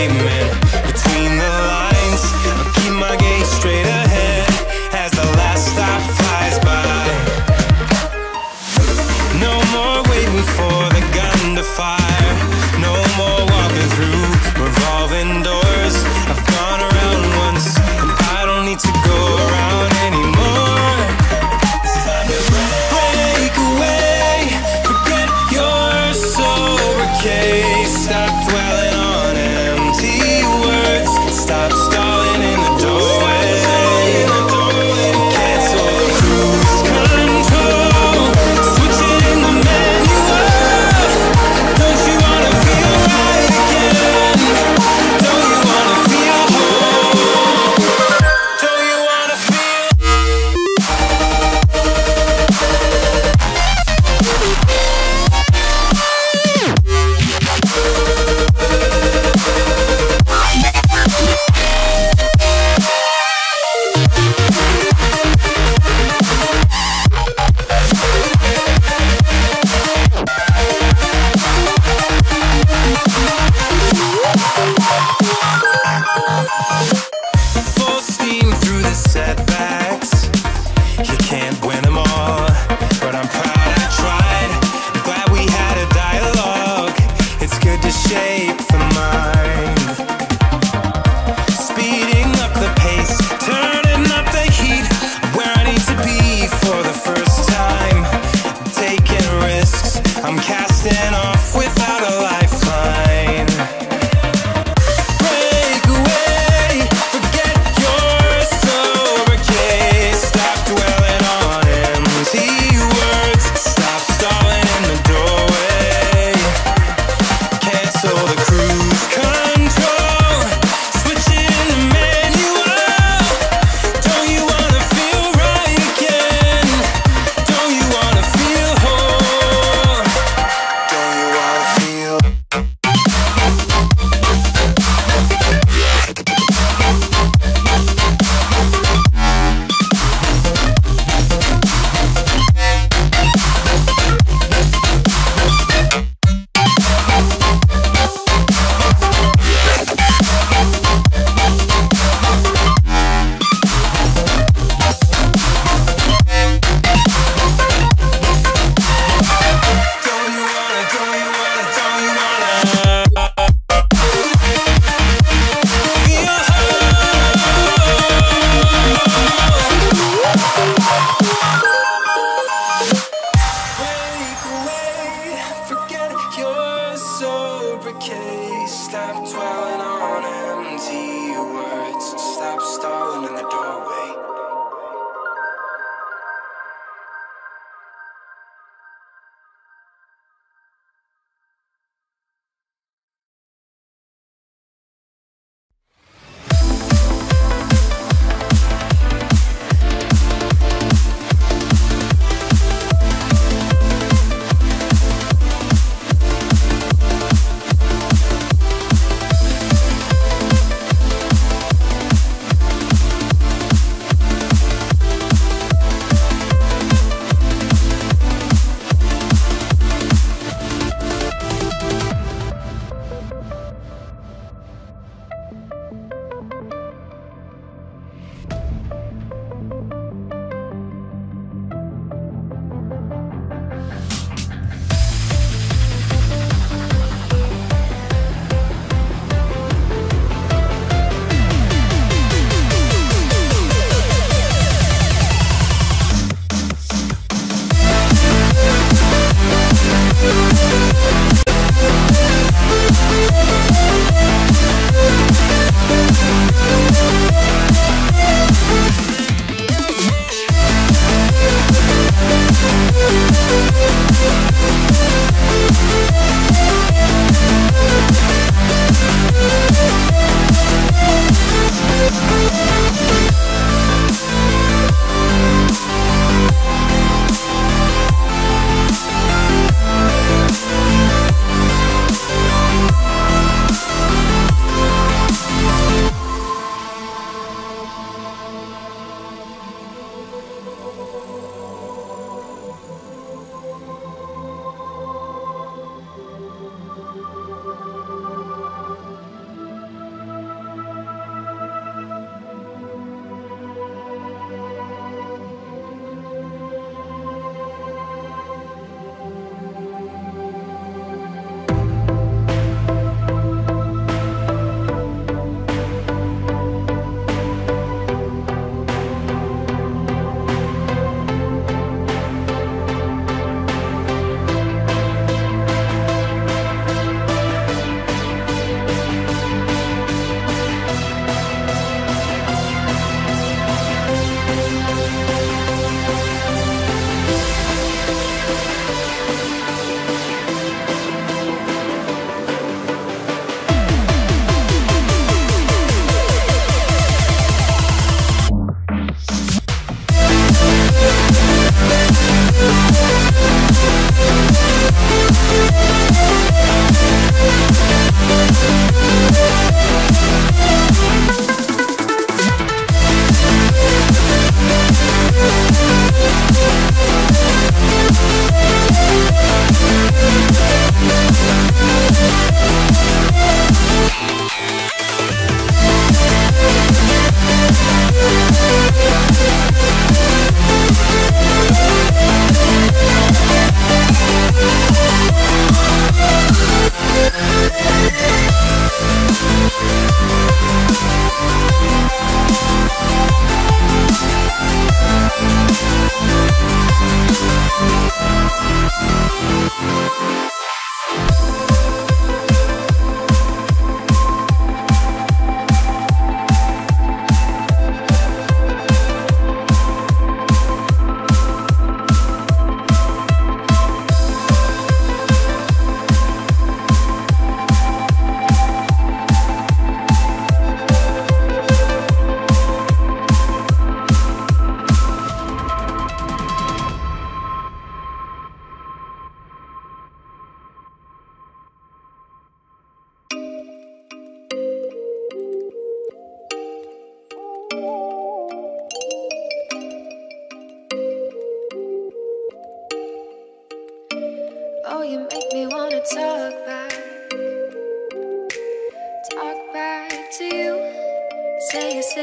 dreaming between the lines. I'll keep my gaze straight ahead as the last stop flies by. No more waiting for the gun to fire. No more walking through revolving doors. I've gone around once and I don't need to go around anymore. It's time to break away. Forget your sober case. Stop dwelling on empty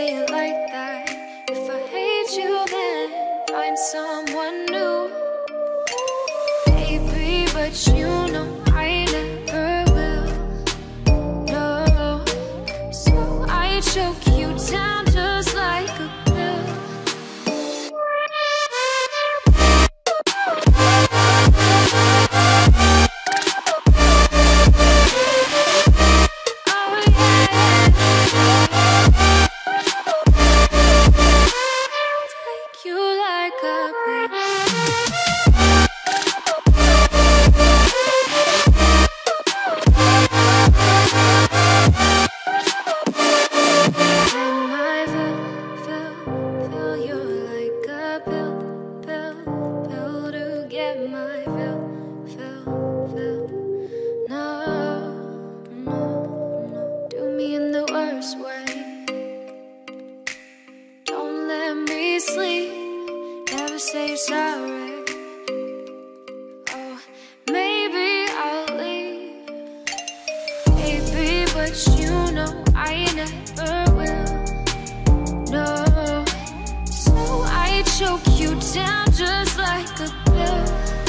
it like that. If I hate you, then find someone new. Baby, but you know I never will. No, so I choke you down just like a pill. Say sorry. Oh, maybe I'll leave. Baby, but you know I never will. No, so I choke you down just like a pill.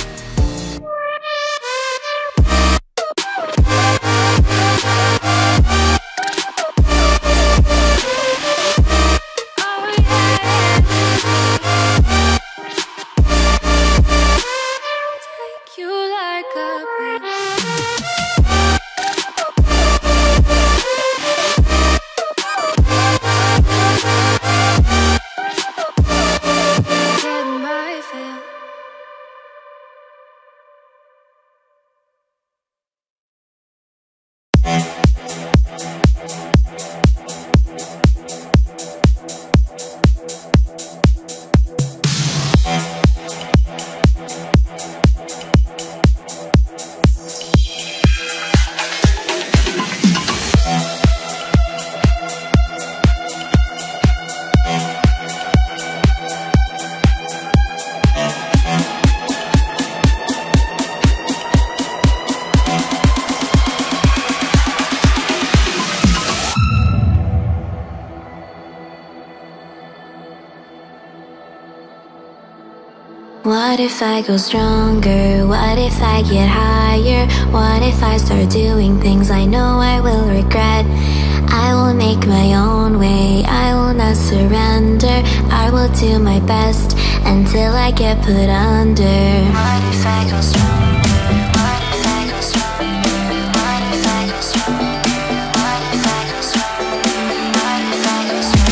What if I go stronger? What if I get higher? What if I start doing things I know I will regret? I will make my own way, I will not surrender. I will do my best until I get put under. What if I go stronger? What if I go stronger? What if I go stronger? What if I go stronger? What if I go stronger?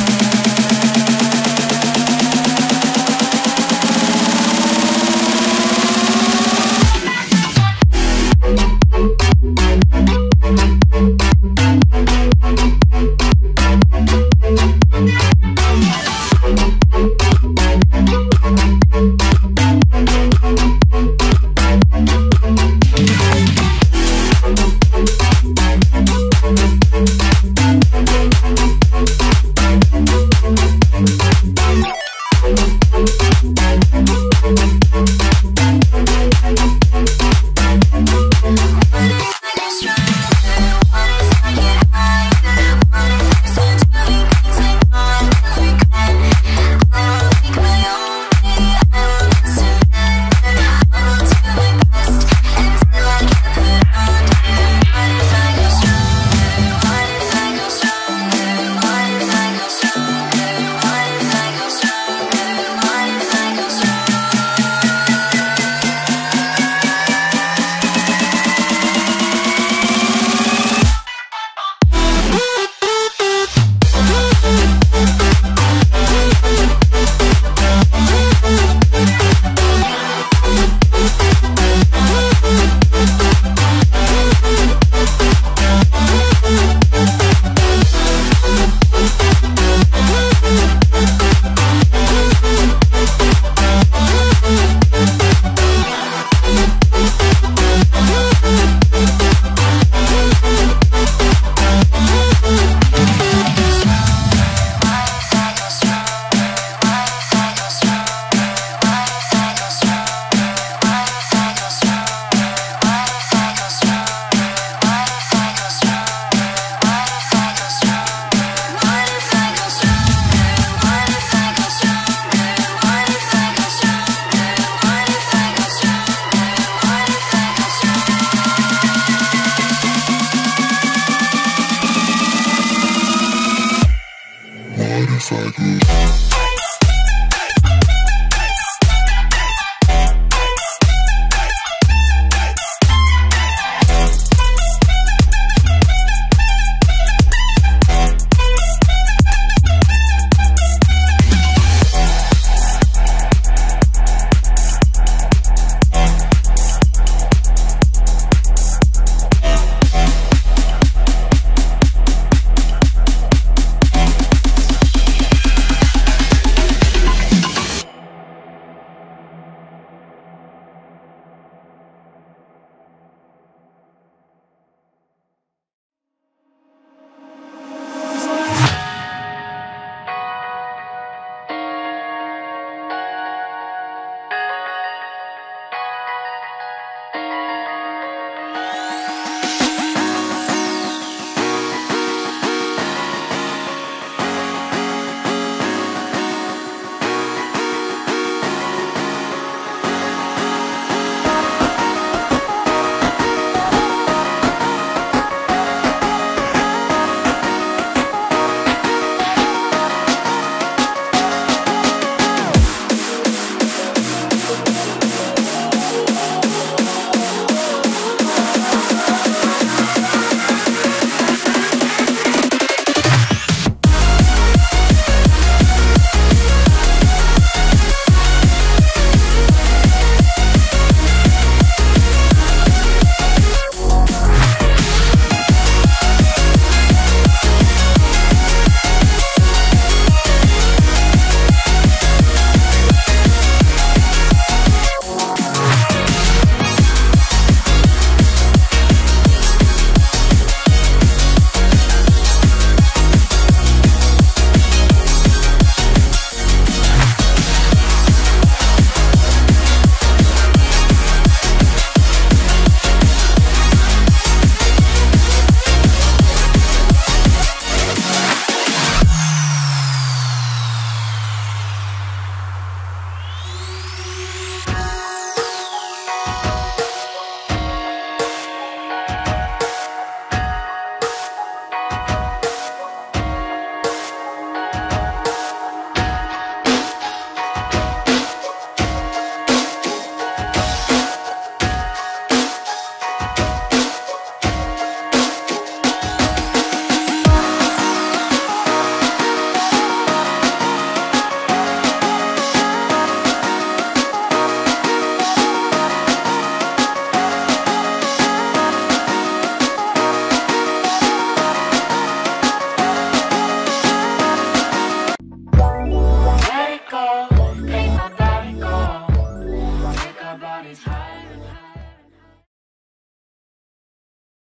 if I could.